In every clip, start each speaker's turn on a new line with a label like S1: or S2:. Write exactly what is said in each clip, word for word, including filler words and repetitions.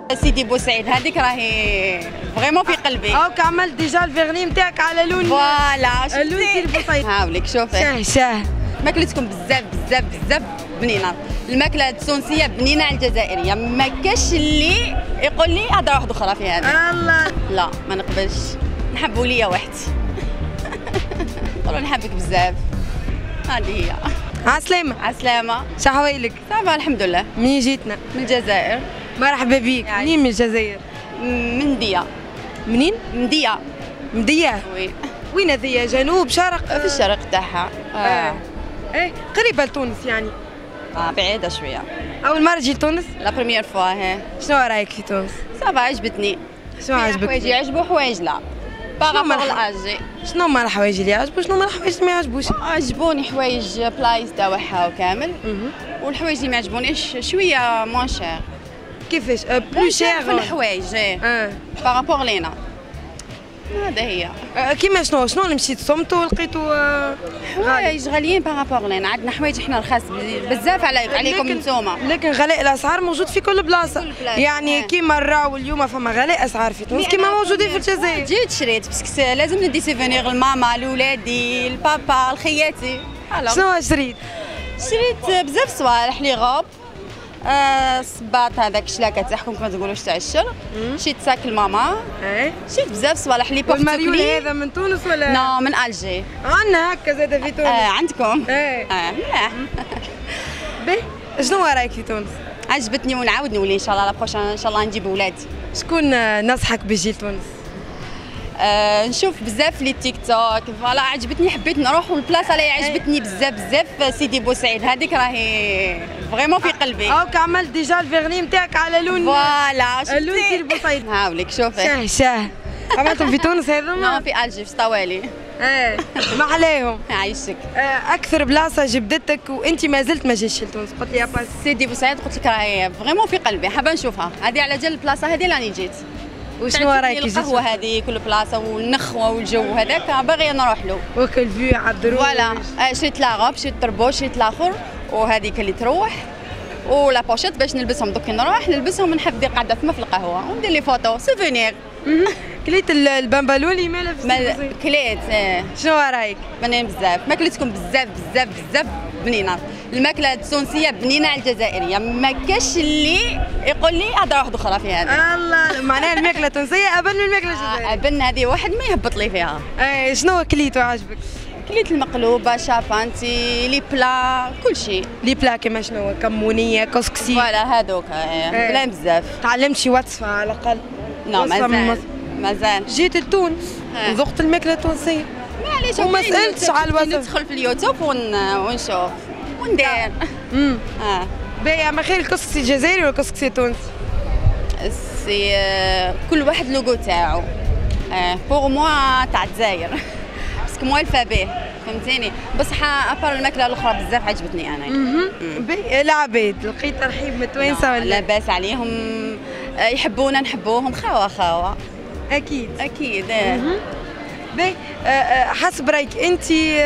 S1: سيدي بوسعيد هذيك راهي فريمون في قلبي.
S2: هاك عملت ديجا الفيرني نتاعك على لون
S1: فوالا
S2: اللون سيدي بوسعيد.
S1: هاوليك شوفي
S2: شاه شاه
S1: ماكلتكم بزاف بزاف بزاف بنينه. الماكله التونسيه بنينه على الجزائريه، ما كاش اللي يقول لي هضره واحده اخرى في هذا.
S2: الله
S1: لا ما نقبلش، نحبوا ليا واحد. والله نحبك بزاف. هذه هي.
S2: عسلامة.
S1: عسلامة.
S2: شحوالك؟
S1: صافا الحمد لله.
S2: منين جيتنا؟
S1: من الجزائر.
S2: مرحبا بيك.
S1: يعني.
S2: منين من الجزائر؟
S1: من مدية.
S2: منين؟
S1: مدية.
S2: مدية؟
S1: وي.
S2: وين هذيا؟ جنوب شرق؟
S1: في الشرق تاعها.
S2: اه. ايه قريبة لتونس يعني.
S1: اه بعيدة شوية.
S2: أول مرة تجي لتونس؟
S1: لا بروميير فوا هي.
S2: شنو رايك في تونس؟
S1: صافا عجبتني.
S2: شنو عجبك؟
S1: حوايج يعجبوا حوايج لا. باغابوغ لاجي.
S2: شنو هما الحوايج اللي يعجبوا شنو هما الحوايج اللي ما يعجبوش؟
S1: عجبوني حوايج بلايص تاعها وكامل. والحوايج اللي ما عجبونيش شوية موان شير.
S2: كيفاش؟ بلو شير
S1: في الحوايج ايه.
S2: اه
S1: باغابوغ لينا. هذا هي.
S2: أه كيما شنو شنو اللي مشيت صمتوا ولقيتوا أه
S1: حوايج غاليين باغابوغ لينا، عندنا حوايج احنا رخاص بزاف علي عليكم نتوما.
S2: لكن غلاء الاسعار موجود في كل بلاصه،
S1: كل بلاصة.
S2: يعني
S1: اه.
S2: كيما نراو اليوم فما غلاء اسعار في تونس كيما موجودين في الجزائر.
S1: جيت شريت بس لازم ندي سيفونيغ لماما لولادي لبابا لخياتي.
S2: شنو شريت؟
S1: شريت بزاف صوالح لي غوب. آه صباط هذاك الشلاكه تاعكم كما تقولوش تاع الشر. شريت ساك لماما.
S2: ايه
S1: شريت بزاف صوالح لي بورتوكلي.
S2: والمريول هذا من تونس ولا؟
S1: نو من الجي.
S2: عندنا هكا زاد في تونس.
S1: آه عندكم؟
S2: ايه
S1: اه ملاح.
S2: باهي شنو رايك في تونس؟
S1: عجبتني ونعاود نولي ان شاء الله لا بروشان ان شاء الله نجيب ولادي.
S2: شكون نصحك باش تجي لتونس؟
S1: آه نشوف بزاف لي تيك توك فوالا عجبتني حبيت نروح والبلاصه اللي عجبتني بزاف بزاف سيدي بوسعيد هذيك راهي فريمون في قلبي.
S2: هاك عملت ديجا الفيرني نتاعك على لون
S1: فوالا
S2: اللون سيدي بوسعيد.
S1: هاوليك شوفي
S2: شاه شاه عملتهم في تونس هذوما؟
S1: نو في الجي في طوالي.
S2: ايه ما عليهم.
S1: يعيشك.
S2: اكثر بلاصه جبدتك وانت ما زلت ما جيتش لتونس؟ قلت لي يا باس
S1: سيدي بوسعيد قلت لك راهي فريمون في قلبي حابه نشوفها هذه على جال البلاصه هذه اللي راني جيت.
S2: وشنو رايك جيت؟
S1: القهوه هذه كل بلاصه والنخوه والجو هذاك باغيه نروح له.
S2: وكل فيو على الدروج.
S1: فوالا شريت لاغوب شريت طربوش شريت الاخر وهذيك اللي تروح ولا بوشيت باش نلبسهم دوك نروح نلبسهم نحفظي قاعده تما في القهوه وندير لي فوتو سوفينير.
S2: كليت البامبالولي مالا في
S1: كليت.
S2: شنو رايك؟
S1: بنين بزاف ماكلتكم بزاف بزاف بزاف بنينه. الماكله التونسيه بنينه على الجزائريه، ما كاش اللي يقول لي هضره واحده اخرى في هذا.
S2: الله معناها الماكله التونسيه ابن من الماكله الجزائريه.
S1: ابن هذه واحد ما يهبط لي فيها.
S2: اي شنو كليتو عجبك؟
S1: كليت المقلوبه شابانتي لي بلا كل شيء.
S2: لي بلا كيما شنو؟ كمونيه كسكسي.
S1: فوالا هذوك بلان بزاف.
S2: تعلمت شي وصفه على الاقل؟
S1: لا مازال مازال.
S2: جيت لتونس وذقت الماكله التونسيه
S1: معليش
S2: وما سالتش على الوصف.
S1: ندخل في اليوتيوب ون... ونشوف وندير.
S2: امم
S1: اه
S2: باهي اما خير الكسكسي الجزائري ولا الكسكسي التونسي؟
S1: سي كل واحد لوغو تاعو. اه بوغ موا تاع الجزائر باسكو موالفه به فهمتيني بصح ابار الماكله الاخرى بزاف عجبتني انا.
S2: باهي العباد لقيت ترحيب من التوانسه ولا؟
S1: لاباس عليهم يحبونا نحبوهم خاوه خاوه.
S2: اكيد
S1: اكيد.
S2: باهي حسب رايك انت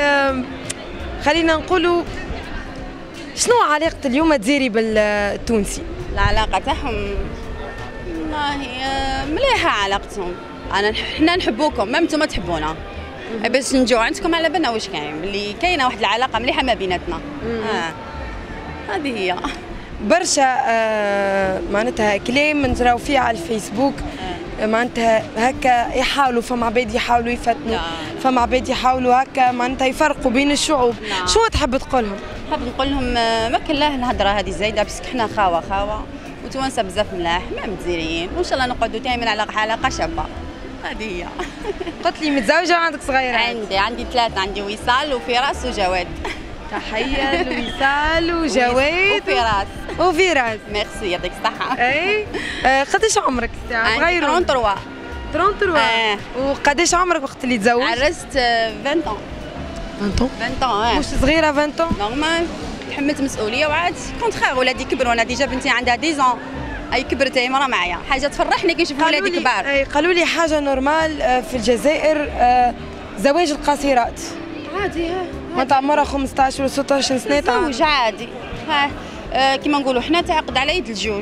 S2: خلينا نقولوا شنو علاقه اليوم الجزائري بالتونسي؟
S1: العلاقه تاعهم والله مليحه علاقتهم. انا حنا نحبوكم ما انتم تحبونا باش نجوا عندكم على بالنا واش كاين بلي كاينه واحد العلاقه مليحه ما بيناتنا. اه هذه هي.
S2: برشا آه معناتها كلام نراو فيه على الفيسبوك. آه. معناتها هكا يحاولوا فما عباد يحاولوا يفتنوا. فما عباد يحاولوا هكا معناتها يفرقوا بين الشعوب. لا. شو تحب تقول لهم؟
S1: نحب نقول لهم ما كلاه الهضره هذه زايده بس حنا خاوه خاوه وتوانسه بزاف ملاح ما متزيريين وان شاء الله نقعدوا دائما على علاقه شابه. هذه هي.
S2: قلت لي متزوجه وعندك صغيره؟
S1: عندي عندي ثلاثه عندي وصال وفراس وجواد.
S2: تحيه لوصال وجواد
S1: وفراس.
S2: وفراس
S1: ميرسي يعطيك الصحه.
S2: اي آه قداش عمرك؟
S1: عندي ثلاثة وثلاثين.
S2: ثلاثة وثلاثين. آه. وقداش عمرك وقت اللي تزوجت؟
S1: عرست عشرين عام.
S2: عشرين
S1: عشرين
S2: مش صغيره عشرين؟
S1: نورمال تحملت مسؤوليه وعاد كونتخير ولادي كبروا. انا ديجا بنتي عندها عشرة عام اي كبرت هي مرة معايا حاجه تفرحني كي نشوف ولادي كبار.
S2: اي قالوا لي حاجه نورمال في الجزائر آه زواج القصيرات
S1: عادي.
S2: معناتها عمرها خمسطاش ولا ستطاش سنه
S1: زوج عادي. ها آه كيما نقولوا حنا تعقد على يد الجوج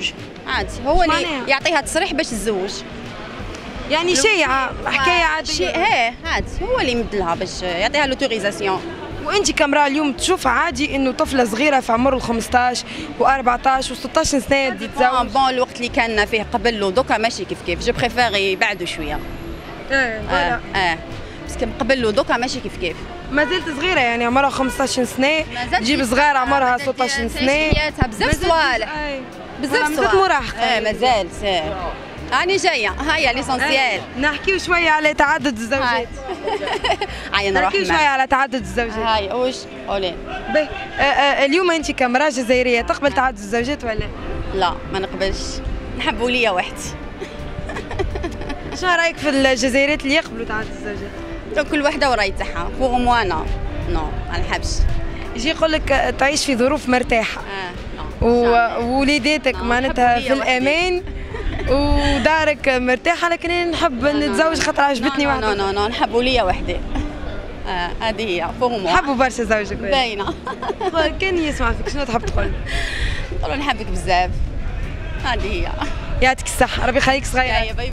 S1: عادي هو اللي
S2: معناها؟
S1: يعطيها تصريح باش تتزوج.
S2: يعني شيعة حكايه عاديه.
S1: شيء هي عادي هو اللي يمدلها باش يعطيها لوتوريزاسيون.
S2: وانت كامراه اليوم تشوف عادي انه طفله صغيره في عمر ال خمسطاش و14 و16 سنه
S1: بون
S2: تتزوج؟
S1: بون الوقت اللي كان فيه قبل ودوكا ماشي كيف كيف، جو بريفير يبعدوا شويه.
S2: ايه
S1: اه اه باسكو قبل ودوكا ماشي كيف كيف.
S2: ما زلت صغيره يعني عمرها خمسطاش سنه، تجيب صغار عمرها ستطاش سنه،
S1: بزاف صوالح بزاف
S2: مازالت مراهقه.
S1: ايه مازال راني جايه هيا ليسونسيال.
S2: نحكيو شويه على تعدد الزوجات.
S1: هيا نروح
S2: نحكيو شويه على تعدد الزوجات.
S1: هاي واش قولي.
S2: باهي آه، آه، اليوم انت كامراه جزائريه تقبل تعدد الزوجات ولا؟
S1: لا ما نقبلش، نحب ولية وحدي.
S2: شنو رايك في الجزائريات اللي يقبلوا تعدد الزوجات؟
S1: كل وحده وراي تاعها، بوغ موا انا نو ما نحبش.
S2: يجي يقول لك تعيش في ظروف مرتاحه
S1: اه
S2: ووليداتك معناتها في الامان ودارك مرتاحه، لكن انا نحب نتزوج خاطر عجبتني
S1: واحده. نو نو نو نحب ولية وحده. اه هذه هي بوغ موا.
S2: نحبوا برشا زوجك
S1: باينه.
S2: كان يسمع فيك شنو تحب تقول؟
S1: نقول نحبك بزاف. هذه هي.
S2: يعطيك الصحه، ربي يخليك صغيره.